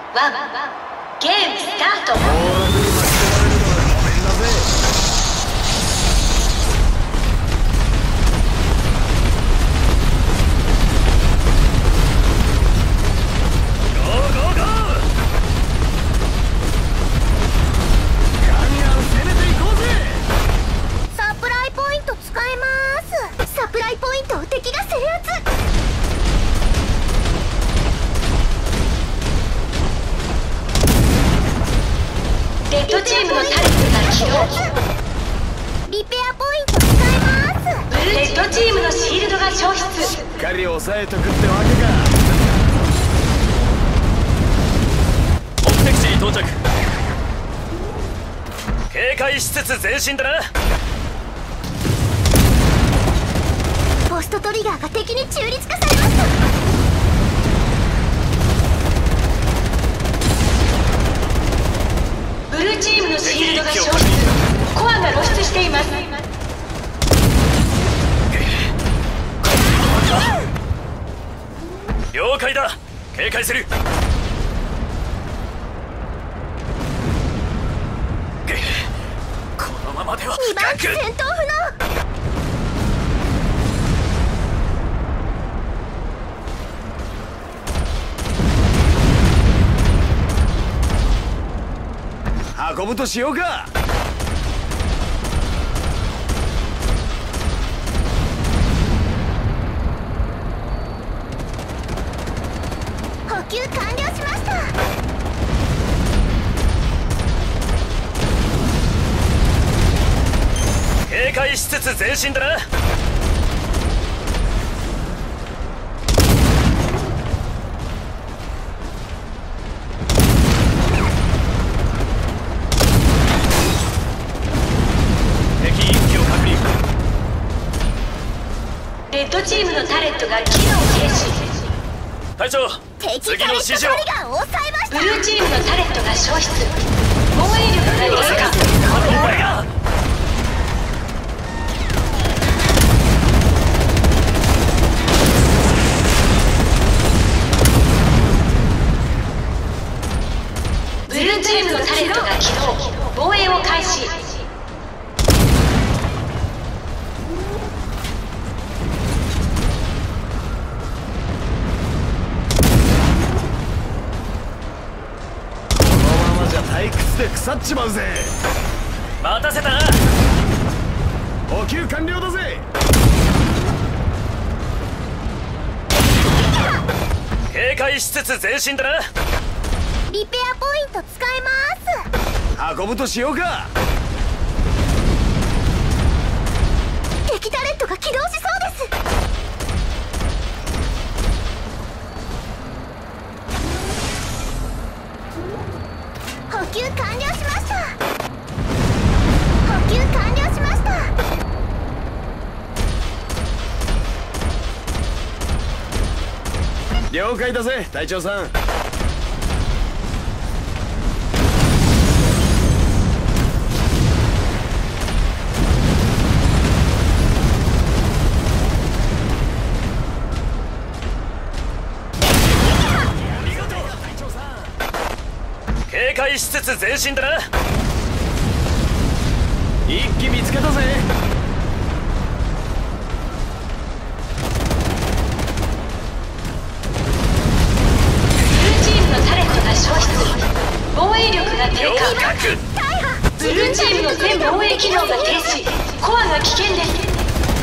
ワンゲームスタート。 サプライポイント使えます。サプライポイントを敵が制圧。 レッドチームのタレットが起動。 リペアポイント使えます。 レッドチームのシールドが消失。 しっかり抑えとくってわけか。 目的地に到着。警戒しつつ前進だな。 ポストトリガーが敵に中立化されました。 ブルーチームのシールドが消失。コアが露出しています。 了解だ。警戒する。このままでは 2番機戦闘不能。 運ぶとしようか。 補給完了しました。 警戒しつつ前進だな。 レッドチームのタレットが機能停止。 隊長、 敵次タレットトリの指示を。 ガーを抑えました。 ブルーチームのタレットが消失。防衛力が低下。 これがブルーチームのタレットが起動。防衛を開始。 退屈で腐っちまうぜ。 待たせたな。 補給完了だぜ。 警戒しつつ前進だな。 リペアポイント使えます。 運ぶとしようか。 敵タレットが起動しそうです。補給完了しました。補給完了しました。 了解だぜ隊長さん。 警戒しつつ前進だな。 一機見つけたぜ。 ブルーチームのタレットが消失。防衛力が低了下。 解。 ブルーチームの全防衛機能が停止。コアが危険です。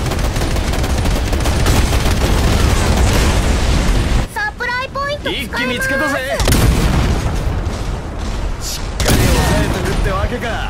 サプライポイント使えます。 一機見つけたぜ。しっかり抑えとくってわけか。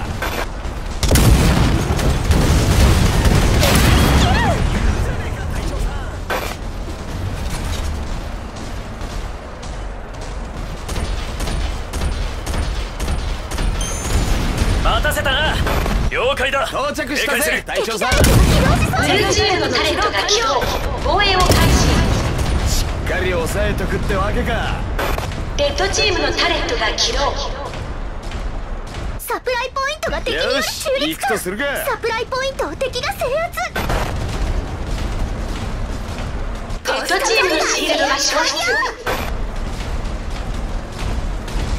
待たせたな。了解だ。 到着したぜ警戒する。 隊長さん。 ブルーチームのタレットが起動。防衛を開始。 しっかり抑えとくってわけか。 レッドチームのタレットが起動。 サプライポイントが敵によし中立化。 行くとするか。 サプライポイントを敵が制圧。 レッドチームのシールドが消失。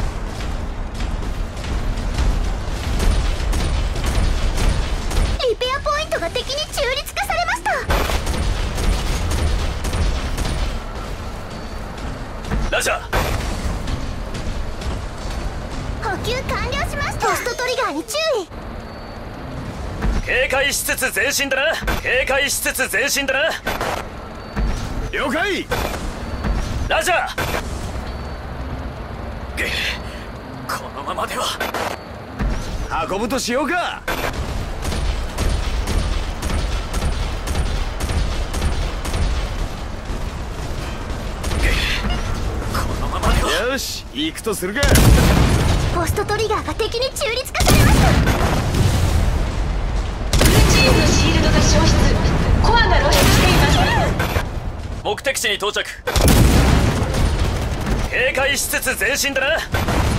給完了しました。ポストトリガーに注意。 警戒しつつ前進だな。警戒しつつ前進だな。 了解。 ラジャー。このままでは運ぶとしようか。 このままでは。 よし行くとするか。 ポストトリガーが敵に中立化されました。 ブルーチームのシールドが消失。コアが露出しています。 目的地に到着。警戒しつつ前進だな。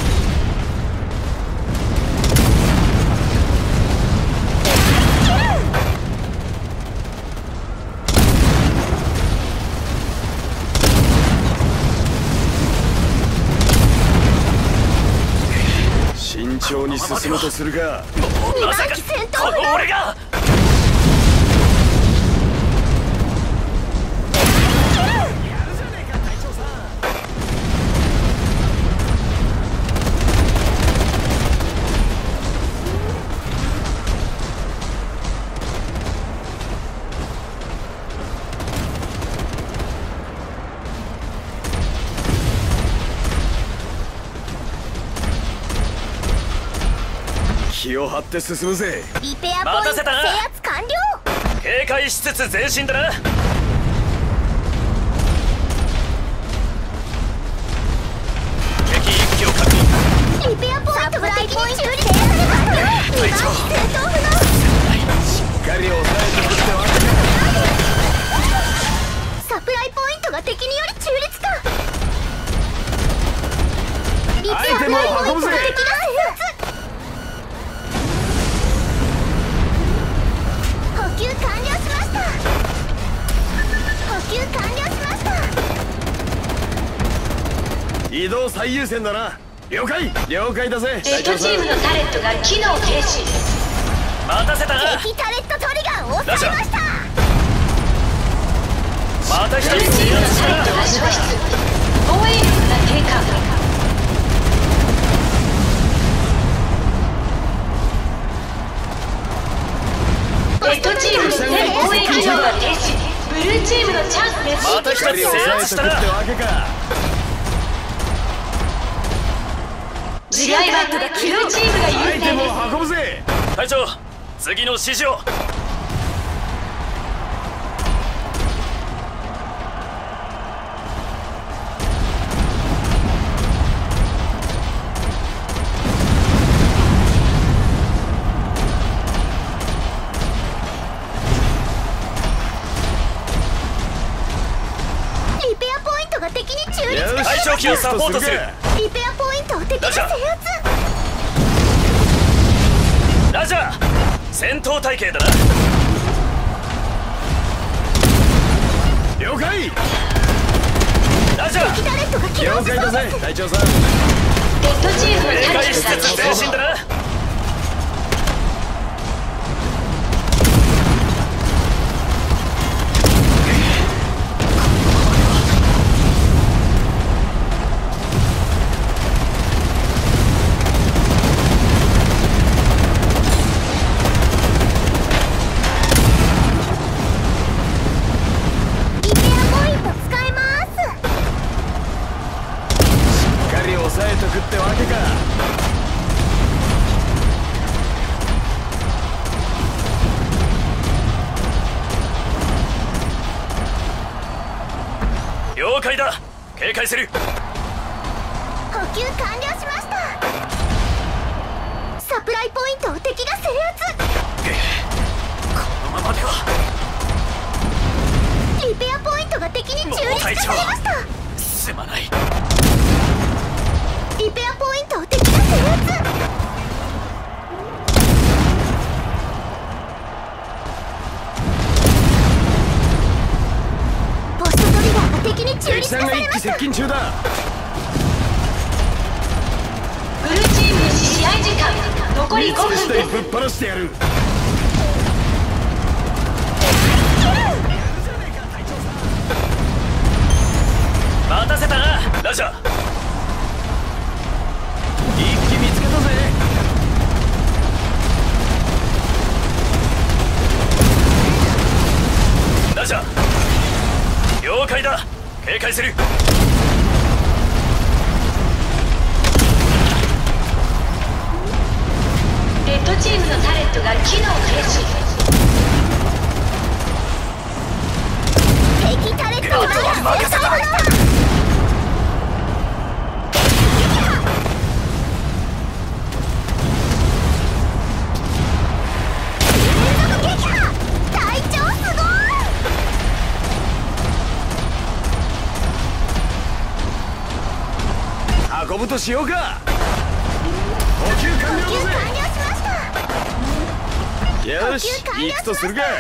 慎重に進むとするか。 まさかこの俺が。 気を張って進むぜ。 リペアポイント制圧完了。 警戒しつつ前進だな。敵一機を確認。 リペアポイントが敵に中立化されました。2番機戦闘不能。 しっかり押さえてくってわけか。 サプライポイントが敵により中立化。リペアポイントが敵が制圧。補給完了しました。補給完了しました。 移動最優先だな。了解了解だぜ。 レッドチームのタレットが機能停止。 待たせたな。 敵タレットトリガーを押さえました。 また一ブルー人制チームの圧したな。 タレットが消失。防衛力が低下。レッドチームの全防衛機能が停止。ブルーチームのチャンスです。 また一人制圧したな。 わけか。 試合はブルーチームが優勢アイテムをです。 運ぶぜ。 隊長、次の指示を。 リペアポイントが敵に中立化。 よし隊長機をサポートする。 リペアポイントを敵が制圧。 ラジャー、戦闘隊形だな。 了解ラジャ敵タレットが起動し了解だそうです。 ぜ隊長さん。 レッドチームの警タレットが戒しつつ前起動。 進だな。 リペアポイント使えます。 しっかり押さえとくってわけか。 了解だ。警戒する。 補給完了しました。サプライポイントを敵が制圧。 このままでは。 リペアポイントが敵に中立化されました。 すまない。 リペアポイントを敵が制圧。ポストトリガーが敵に中敵立さんが一気化されました。 接近中だ。 ブルーチームの試合時間残り5 見つけし分です。 てぶっ放してやる。 待たせたな。ラジャー。 一気見つけたぜ。 チームのタレットが機能停止。 敵タレットが任せた。 運ぶとしようか。補給完了だぜ。よし、行くとするか。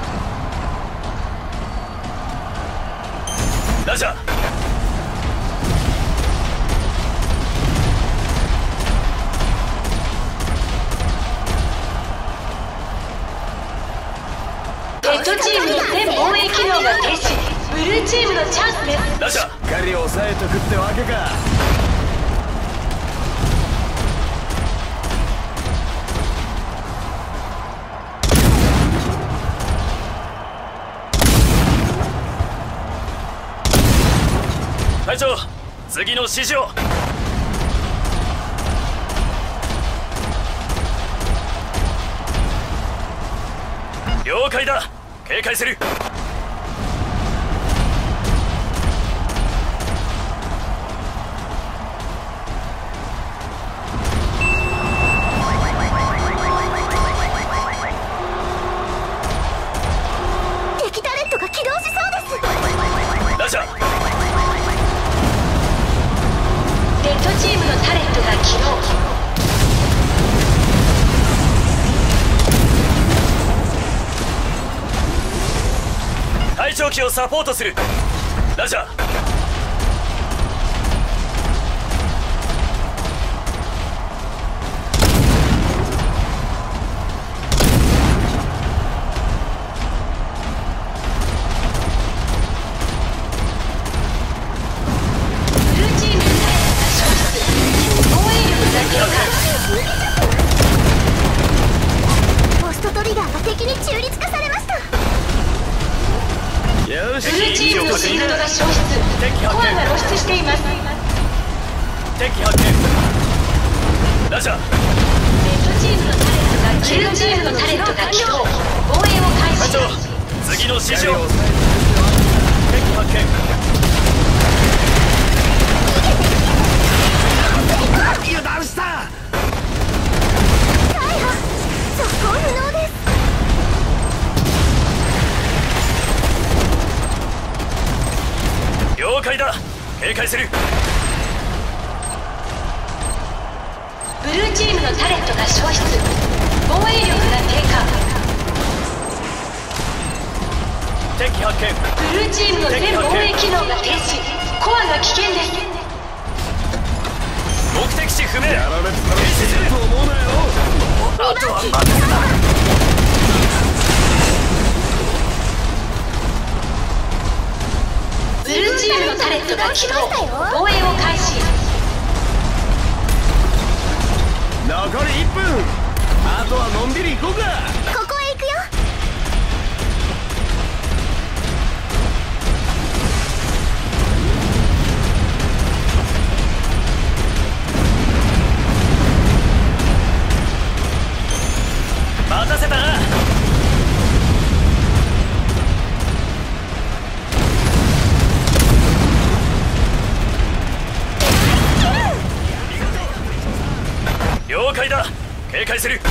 ラジャー。 レッドチームの全防衛機能が停止。ブルーチームのチャンスです。 ラジャー。 しっかり抑えとくってわけか。 隊長、次の指示を。了解だ。警戒する。 敵タレットが起動しそうです。 ラジャー。 レッドチームのタレットが起動。 隊長機をサポートする。ラジャー。 ブルーチームのタレットが消失。防衛力が低下。 ポストトリガーが敵に中立化されました。 よし、 ブルーチームのシールドが消失。コアが露出しています。 敵発見。ラジャー。 レッドチームのタレットがブルーチームのタレットが起動。防衛を開始。 隊長、次の指示を。敵発見。 油断した。 大破。速攻不能です。 了解だ。警戒する。 ブルーチームのタレットが消失。防衛力が低下。 敵発見。 ブルーチームの全防衛機能が停止。コアが危険です。 目的地不明。 やられてたら死ぬと思うなよ。 あとは任せた。 ブルーチームのタレットが起動。防衛を開始。 残り1分。あとはのんびり行こうか。 ここへ行くよ。 待たせたな。了解だ。警戒する。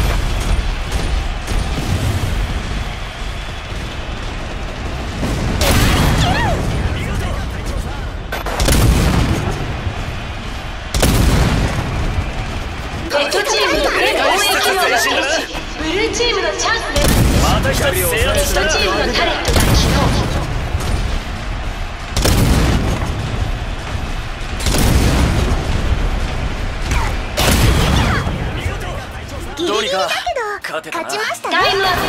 レッドチームの全防衛機能が停止。ブルーチームのチャンスです。 また一つ制圧したな。 レッドチームのタレットが起動。 ギリギリだけど勝てたな。 勝ちましたタイね。 ムアップ。